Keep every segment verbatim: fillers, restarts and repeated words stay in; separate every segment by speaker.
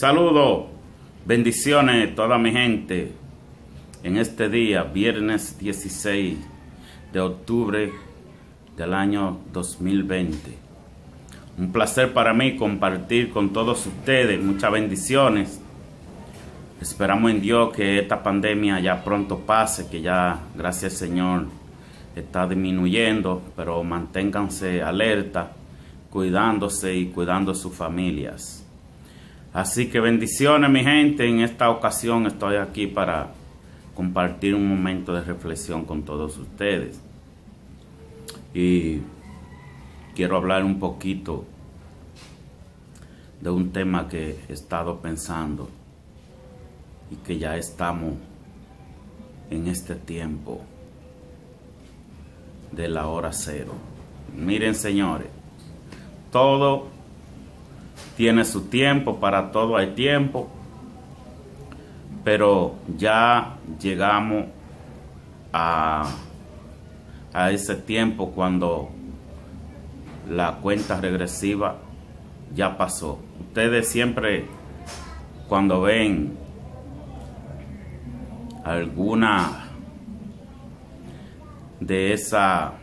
Speaker 1: Saludos, bendiciones toda mi gente en este día, viernes dieciséis de octubre del año dos mil veinte. Un placer para mí compartir con todos ustedes, muchas bendiciones. Esperamos en Dios que esta pandemia ya pronto pase, que ya, gracias al Señor, está disminuyendo, pero manténganse alerta, cuidándose y cuidando sus familias. Así que bendiciones mi gente, en esta ocasión estoy aquí para compartir un momento de reflexión con todos ustedes. Y quiero hablar un poquito de un tema que he estado pensando y que ya estamos en este tiempo de la hora cero. Miren señores, todo tiene su tiempo, para todo hay tiempo, pero ya llegamos a, a ese tiempo cuando la cuenta regresiva ya pasó. Ustedes siempre cuando ven alguna de esa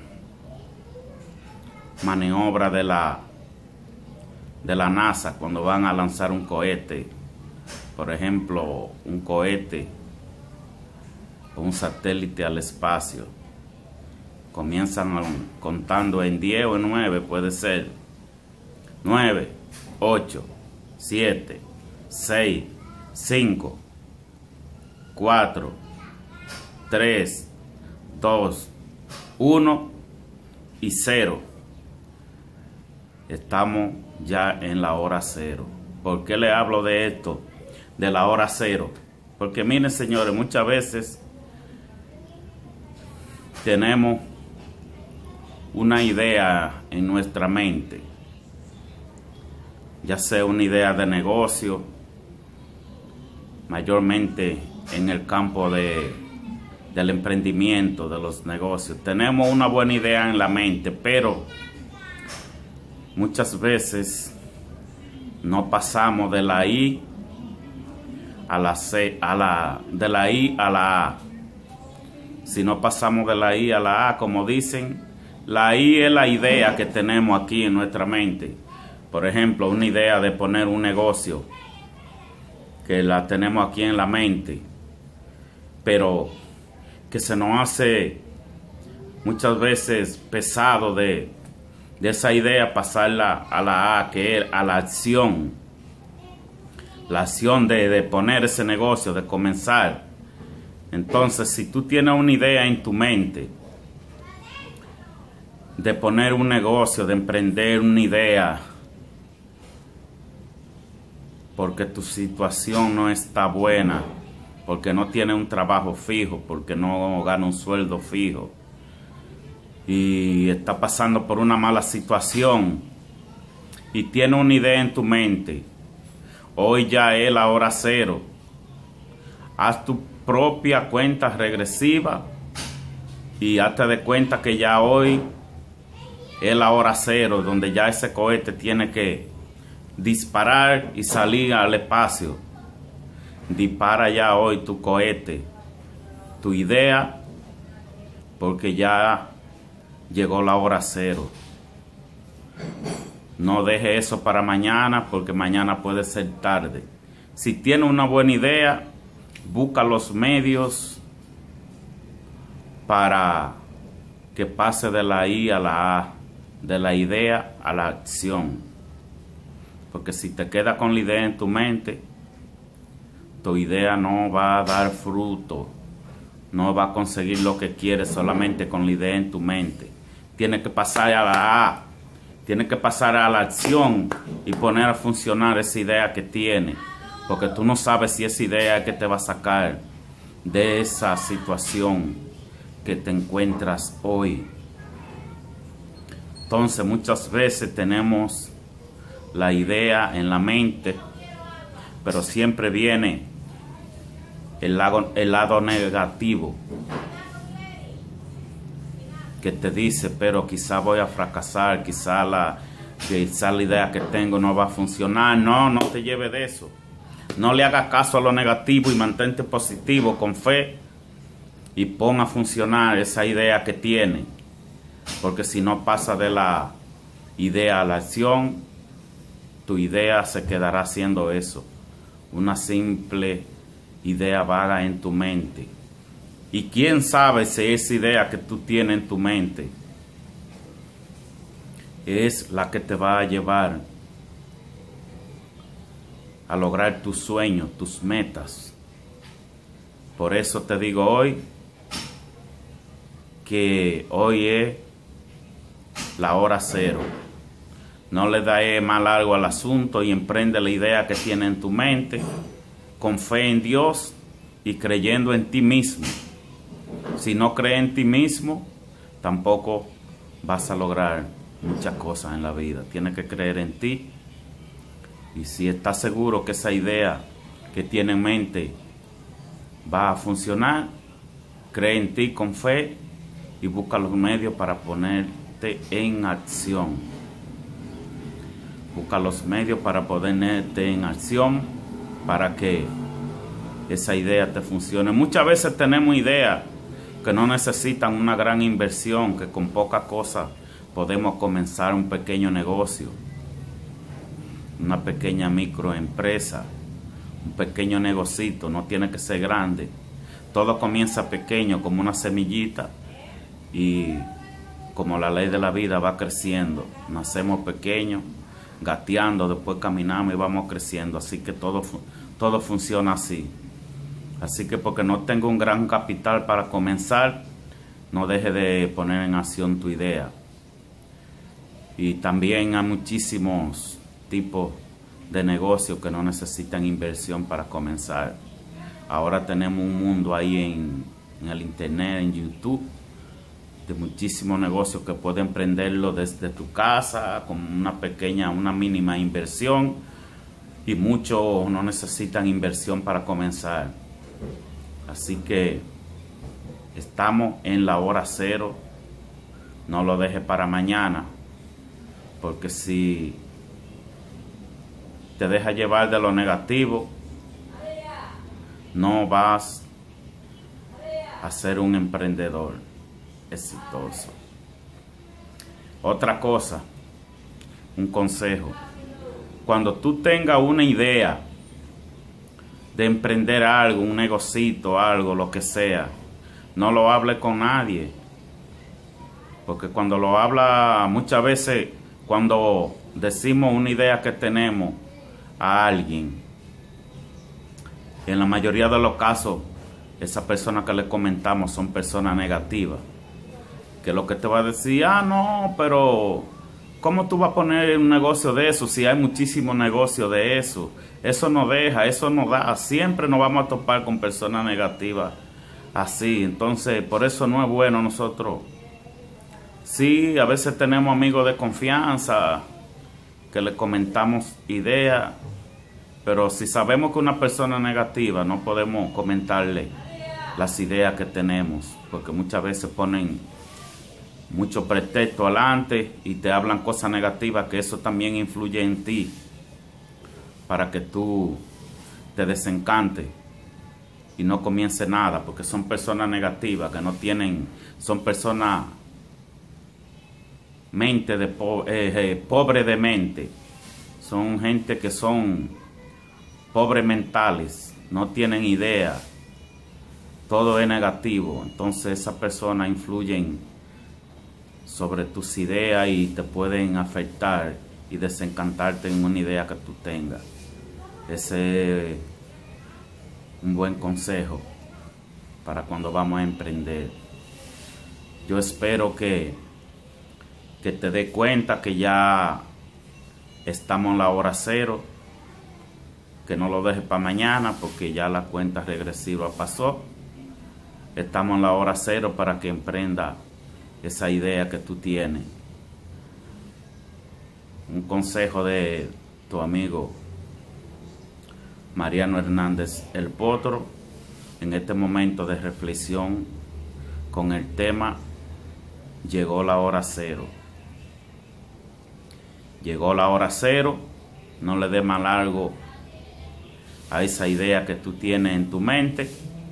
Speaker 1: maniobra de la de la NASA, cuando van a lanzar un cohete, por ejemplo un cohete o un satélite al espacio, comienzan contando en diez o en nueve, puede ser nueve, ocho, siete, seis, cinco, cuatro, tres, dos, uno y cero. Estamos ya en la hora cero. ¿Por qué le hablo de esto, de la hora cero? Porque miren señores, muchas veces tenemos una idea en nuestra mente, ya sea una idea de negocio, mayormente en el campo de, del emprendimiento, de los negocios. Tenemos una buena idea en la mente, pero muchas veces no pasamos de la I a la C, a la, de la I a la A. Si no pasamos de la I a la A, como dicen, la I es la idea que tenemos aquí en nuestra mente. Por ejemplo, una idea de poner un negocio, que la tenemos aquí en la mente, pero que se nos hace muchas veces pesado de de esa idea pasarla a la A, que es a la acción. La acción de, de poner ese negocio, de comenzar. Entonces, si tú tienes una idea en tu mente de poner un negocio, de emprender una idea, porque tu situación no está buena, porque no tienes un trabajo fijo, porque no gana un sueldo fijo, y está pasando por una mala situación y tiene una idea en tu mente, hoy ya es la hora cero. Haz tu propia cuenta regresiva y hazte de cuenta que ya hoy es la hora cero, donde ya ese cohete tiene que disparar y salir al espacio. Dispara ya hoy tu cohete, tu idea, porque ya llegó la hora cero. No deje eso para mañana, porque mañana puede ser tarde. Si tiene una buena idea, busca los medios para que pase de la I a la A, de la idea a la acción. Porque si te quedas con la idea en tu mente, tu idea no va a dar fruto, no va a conseguir lo que quieres solamente con la idea en tu mente. Tiene que pasar a la A, tiene que pasar a la acción y poner a funcionar esa idea que tiene, porque tú no sabes si esa idea es que te va a sacar de esa situación que te encuentras hoy. Entonces muchas veces tenemos la idea en la mente, pero siempre viene el lado, el lado negativo, que te dice, pero quizá voy a fracasar, quizá la, quizá la idea que tengo no va a funcionar. No, no te lleves de eso. No le hagas caso a lo negativo y mantente positivo con fe y pon a funcionar esa idea que tiene. Porque si no pasa de la idea a la acción, tu idea se quedará siendo eso, una simple idea vaga en tu mente. Y quién sabe si esa idea que tú tienes en tu mente es la que te va a llevar a lograr tus sueños, tus metas. Por eso te digo hoy que hoy es la hora cero. No le des más largo al asunto y emprende la idea que tienes en tu mente con fe en Dios y creyendo en ti mismo. Si no crees en ti mismo, tampoco vas a lograr muchas cosas en la vida. Tienes que creer en ti. Y si estás seguro que esa idea que tienes en mente va a funcionar, cree en ti con fe y busca los medios para ponerte en acción. Busca los medios para ponerte en acción para que esa idea te funcione. Muchas veces tenemos ideas que no necesitan una gran inversión, que con poca cosa podemos comenzar un pequeño negocio, una pequeña microempresa, un pequeño negocito. No tiene que ser grande. Todo comienza pequeño, como una semillita, y como la ley de la vida va creciendo. Nacemos pequeños, gateando, después caminamos y vamos creciendo. Así que todo, todo funciona así. Así que porque no tengo un gran capital para comenzar, no deje de poner en acción tu idea. Y también hay muchísimos tipos de negocios que no necesitan inversión para comenzar. Ahora tenemos un mundo ahí en, en el internet, en YouTube, de muchísimos negocios que pueden emprenderlo desde tu casa con una pequeña, una mínima inversión, y muchos no necesitan inversión para comenzar. Así que estamos en la hora cero. No lo dejes para mañana, porque si te dejas llevar de lo negativo, no vas a ser un emprendedor exitoso. Otra cosa, un consejo: cuando tú tengas una idea de emprender algo, un negocito, algo, lo que sea, no lo hables con nadie. Porque cuando lo habla, muchas veces cuando decimos una idea que tenemos a alguien, en la mayoría de los casos, esas personas que le comentamos son personas negativas, que lo que te va a decir: ah, no, pero ¿cómo tú vas a poner un negocio de eso si hay muchísimos negocios de eso? Eso no deja, eso no da. Siempre nos vamos a topar con personas negativas así. Entonces, por eso no es bueno nosotros. Sí, a veces tenemos amigos de confianza que le comentamos ideas, pero si sabemos que una persona es negativa, no podemos comentarle las ideas que tenemos, porque muchas veces ponen mucho pretexto adelante y te hablan cosas negativas, que eso también influye en ti para que tú te desencantes y no comiences nada, porque son personas negativas que no tienen, son personas mente de po eh, eh, pobre de mente, son gente que son pobres mentales, no tienen idea, todo es negativo. Entonces esas personas influyen sobre tus ideas y te pueden afectar y desencantarte en una idea que tú tengas. Ese es un buen consejo para cuando vamos a emprender. Yo espero que, que te des cuenta que ya estamos en la hora cero, que no lo dejes para mañana porque ya la cuenta regresiva pasó. Estamos en la hora cero para que emprenda esa idea que tú tienes. Un consejo de tu amigo Mariano Hernández El Potro, en este momento de reflexión con el tema Llegó la hora cero. Llegó la hora cero, no le dé más largo a esa idea que tú tienes en tu mente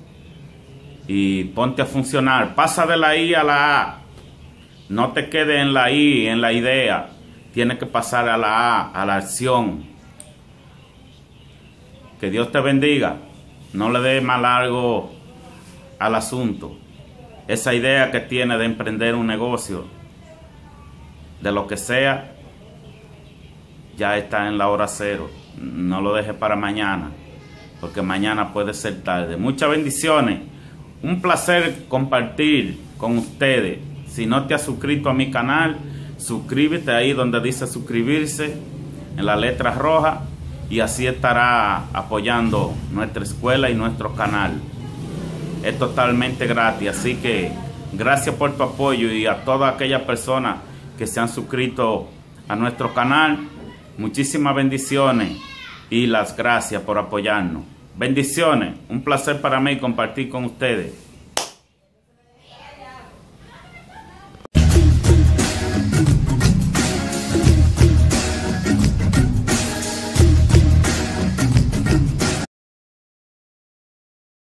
Speaker 1: y ponte a funcionar. Pasa de la I a la A. No te quedes en la I, en la idea. Tienes que pasar a la A, a la acción. Que Dios te bendiga. No le dé más largo al asunto. Esa idea que tienes de emprender un negocio, de lo que sea, ya está en la hora cero. No lo dejes para mañana, porque mañana puede ser tarde. Muchas bendiciones. Un placer compartir con ustedes. Si no te has suscrito a mi canal, suscríbete ahí donde dice suscribirse, en la letra roja, y así estará apoyando nuestra escuela y nuestro canal. Es totalmente gratis, así que gracias por tu apoyo, y a todas aquellas personas que se han suscrito a nuestro canal, muchísimas bendiciones y las gracias por apoyarnos. Bendiciones, un placer para mí compartir con ustedes.